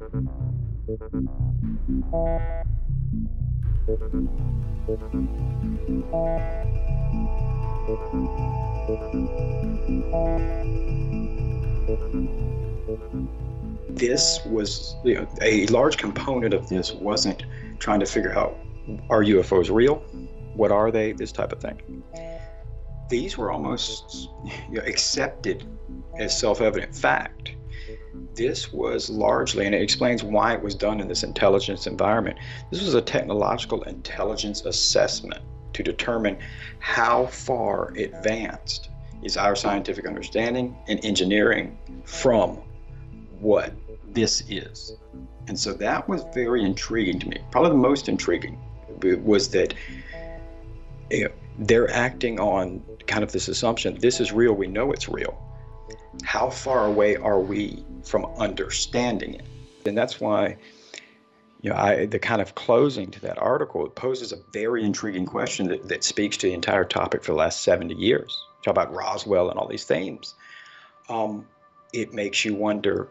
This was, a large component of this wasn't trying to figure out, are UFOs real? What are they? This type of thing. These were almost accepted as self-evident fact. This was largely, and it explains why it was done in this intelligence environment, this was a technological intelligence assessment to determine how far advanced is our scientific understanding and engineering from what this is. And so that was very intriguing to me. Probably the most intriguing was that they're acting on kind of this assumption, this is real, we know it's real. How far away are we from understanding it? And that's why, the kind of closing to that article, it poses a very intriguing question that speaks to the entire topic for the last 70 years. Talk about Roswell and all these themes. It makes you wonder,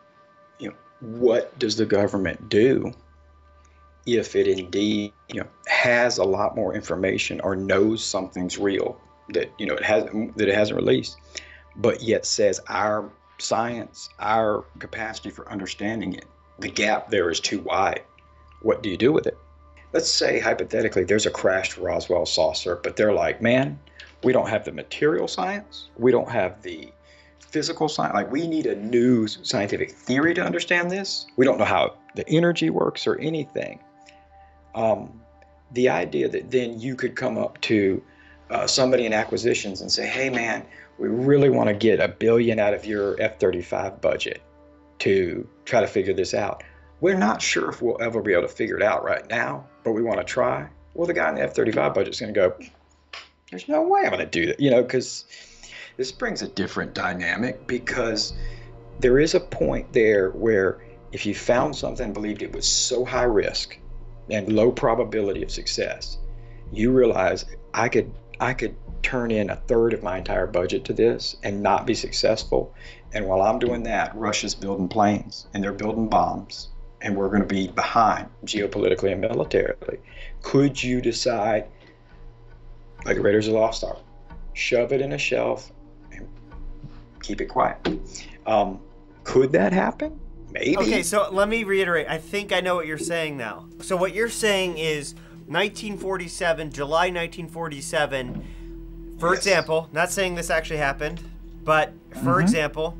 what does the government do if it indeed, has a lot more information or knows something's real that, it hasn't released, but yet says our science, our capacity for understanding it, the gap there is too wide. What do you do with it? Let's say, hypothetically, there's a crashed Roswell saucer, but they're like, man, we don't have the material science, we don't have the physical science, like we need a new scientific theory to understand this. We don't know how the energy works or anything. The idea that then you could come up to somebody in acquisitions and say, hey man, we really want to get $1 billion out of your F-35 budget to try to figure this out. We're not sure if we'll ever be able to figure it out right now, but we want to try. Well, the guy in the F-35 budget is going to go, there's no way I'm going to do that, because this brings a different dynamic, because there is a point there where if you found something and believed it was so high risk and low probability of success, you realize I could turn in 1/3 of my entire budget to this and not be successful. And while I'm doing that, Russia's building planes and they're building bombs, and we're going to be behind geopolitically and militarily. Could you decide, like Raiders of the Lost Ark, shove it in a shelf and keep it quiet? Could that happen? Maybe. Okay, so let me reiterate. I think I know what you're saying now. So what you're saying is 1947, July 1947, for example, not saying this actually happened, but for example,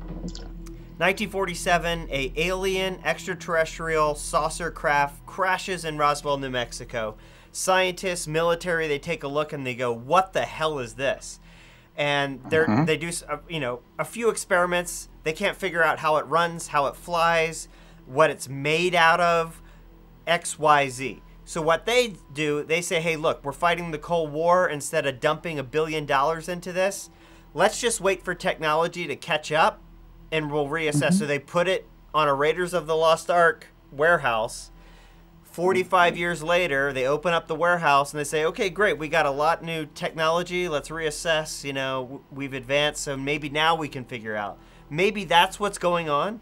1947, a alien extraterrestrial saucer craft crashes in Roswell, New Mexico. Scientists, military, they take a look and they go, what the hell is this? And they do, a few experiments. They can't figure out how it runs, how it flies, what it's made out of, X, Y, Z. So what they do, they say, hey, look, we're fighting the Cold War. Instead of dumping $1 billion into this, let's just wait for technology to catch up and we'll reassess. So they put it on a Raiders of the Lost Ark warehouse. 45 years later, they open up the warehouse and they say, okay, great, we got a lot new technology. Let's reassess. We've advanced, so maybe now we can figure out. Maybe that's what's going on.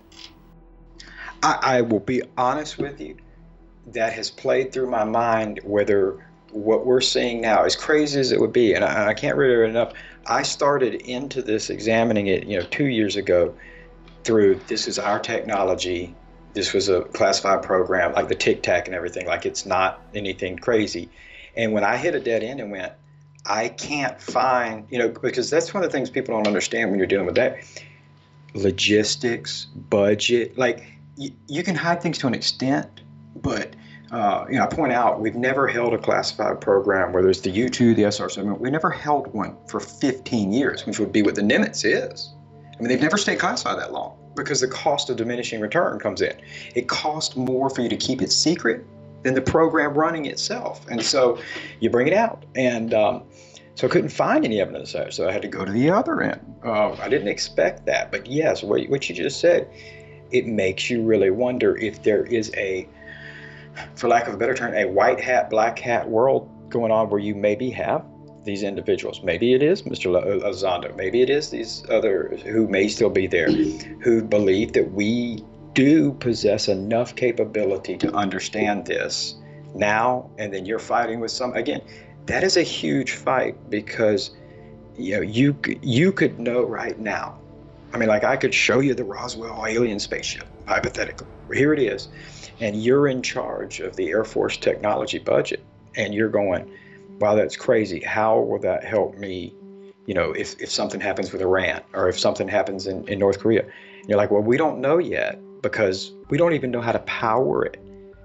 I will be honest with you. That has played through my mind, whether what we're seeing now, as crazy as it would be, and I can't reiterate enough, I started into this, examining it, 2 years ago, through this is our technology. This was a classified program, like the Tic Tac and everything, like it's not anything crazy. And when I hit a dead end and went, I can't find, because that's one of the things people don't understand when you're dealing with that. Logistics, budget, like you can hide things to an extent, but I point out we've never held a classified program, whether it's the U-2, the SR-7. We never held one for 15 years, which would be what the Nimitz is. I mean, they've never stayed classified that long because the cost of diminishing return comes in. It costs more for you to keep it secret than the program running itself. And so you bring it out. And so I couldn't find any evidence of it, so I had to go to the other end. I didn't expect that. But yes, what you just said, it makes you really wonder if there is a, for lack of a better term, a white hat, black hat world going on where you maybe have these individuals. Maybe it is Mr. Elizondo. Maybe it is these others who may still be there, who believe that we do possess enough capability to understand this now, and then you're fighting with some, again, that is a huge fight, because you could know right now. I mean, like, I could show you the Roswell alien spaceship, hypothetically. Here it is. And you're in charge of the Air Force technology budget. And you're going, wow, that's crazy. How will that help me, if something happens with Iran, or if something happens in North Korea? And you're like, well, we don't know yet, because we don't even know how to power it.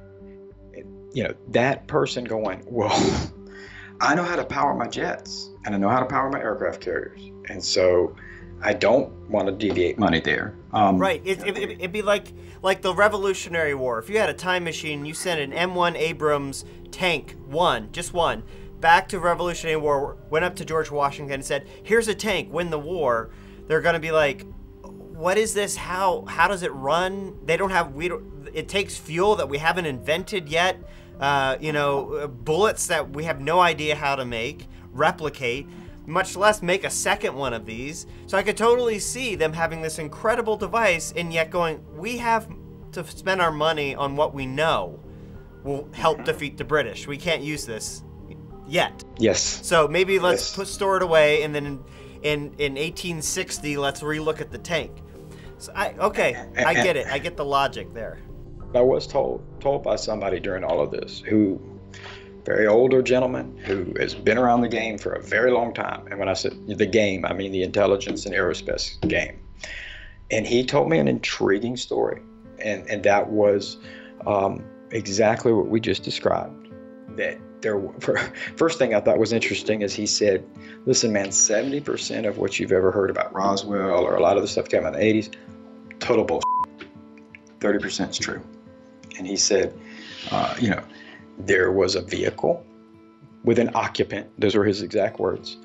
That person going, well, I know how to power my jets, and I know how to power my aircraft carriers. And so I don't want to deviate money there. Right. It'd be like the Revolutionary War. If you had a time machine, you sent an M1 Abrams tank, just one, back to Revolutionary War, went up to George Washington and said, here's a tank, win the war. They're going to be like, what is this? How does it run? It takes fuel that we haven't invented yet. Bullets that we have no idea how to replicate, much less make a second one of these. So I could totally see them having this incredible device and yet going, we have to spend our money on what we know will help defeat the British. We can't use this yet. Yes. So maybe let's store it away, and then in 1860, let's relook at the tank. So I get it. I get the logic there. I was told by somebody during all of this, who, very older gentleman who has been around the game for a very long time. And when I said the game, I mean the intelligence and aerospace game. And he told me an intriguing story. And that was exactly what we just described. That first thing I thought was interesting is he said, listen, man, 70% of what you've ever heard about Roswell or a lot of the stuff came out in the 80s, total bullshit. 30% is true. And he said, there was a vehicle with an occupant. Those were his exact words.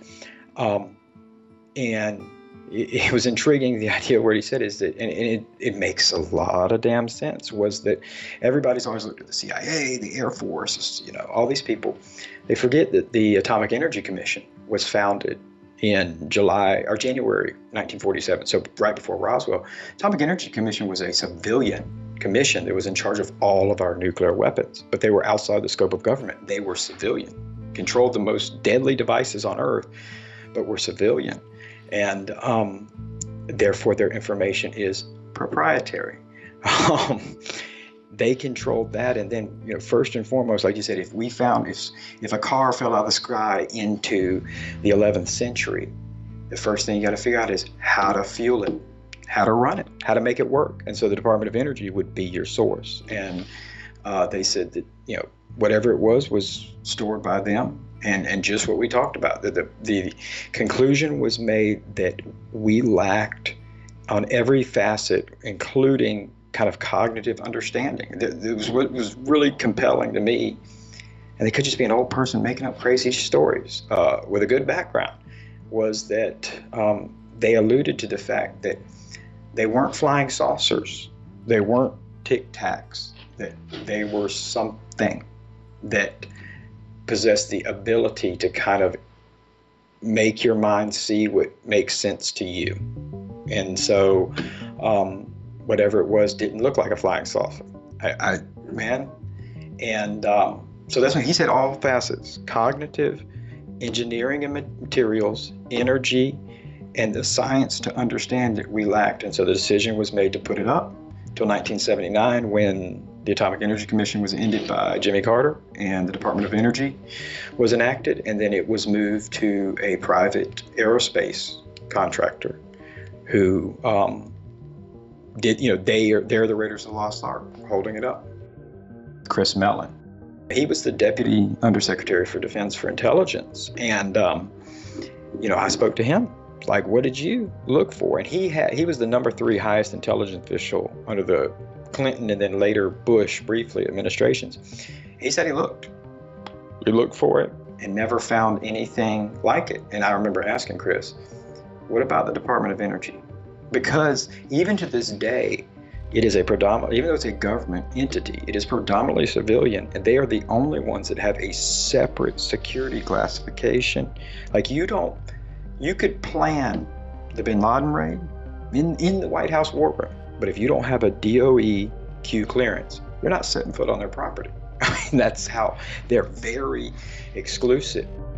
And it was intriguing. The idea of what he said is that, and it makes a lot of damn sense, was that everybody's always looked at the CIA, the Air Force, all these people. They forget that the Atomic Energy Commission was founded in January 1947, so right before Roswell. Atomic Energy Commission was a civilian commission that was in charge of all of our nuclear weapons, but they were outside the scope of government. They were civilian, controlled the most deadly devices on Earth, but were civilian. And therefore their information is proprietary. They controlled that. And then, first and foremost, like you said, if a car fell out of the sky into the 11th century, the first thing you got to figure out is how to fuel it, how to run it, how to make it work. And so the Department of Energy would be your source. And they said that, whatever it was stored by them. And just what we talked about, the conclusion was made that we lacked on every facet, including kind of cognitive understanding. It was what was really compelling to me. And they could just be an old person making up crazy stories with a good background, was that they alluded to the fact that they weren't flying saucers. They weren't Tic Tacs. That they were something that possessed the ability to kind of make your mind see what makes sense to you. And so whatever it was didn't look like a flying saucer. So that's when he said all facets: cognitive, engineering and materials, energy, and the science to understand it we lacked. And so the decision was made to put it up till 1979, when the Atomic Energy Commission was ended by Jimmy Carter and the Department of Energy was enacted. And then it was moved to a private aerospace contractor who they're the Raiders of the Lost Ark holding it up. Chris Mellon. He was the Deputy Undersecretary for Defense for Intelligence. And, I spoke to him. Like, what did you look for? And he was the number 3 highest intelligence official under the Clinton and then later Bush, briefly, administrations. He said he looked for it and never found anything like it. And I remember asking Chris, what about the Department of Energy? Because even to this day, it is even though it's a government entity, it is predominantly civilian, and they are the only ones that have a separate security classification. Like, you could plan the bin Laden raid in the White House war room. But if you don't have a DOE Q clearance, you're not setting foot on their property. I mean, that's how they're very exclusive.